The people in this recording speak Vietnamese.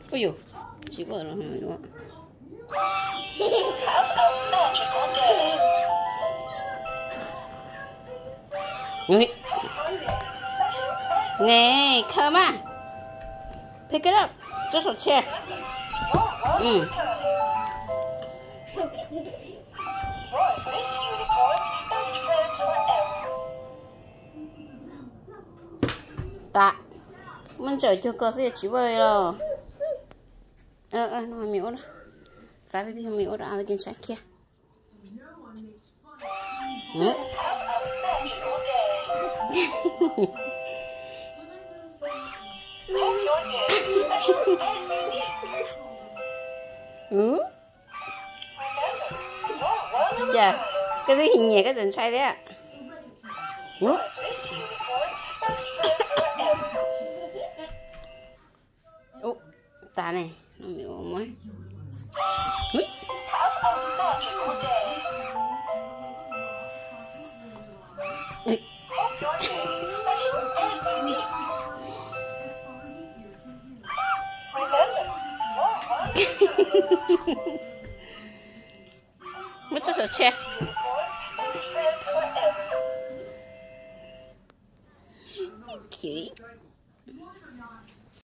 ôi dồi, chỉ có là đúng không? Nè, come on. Pick it up. 这手切。Tạ. Mình chờ cho cơ sẽ chỉ bơi rồi. Nó miếu đó. Giá baby không miếu đó, ăn cái sách kia. Dạ, cái gì hình nhẹ cái dần say đấy ạ. Tạ này, nó miếu mới. Mất cho che. Kitty.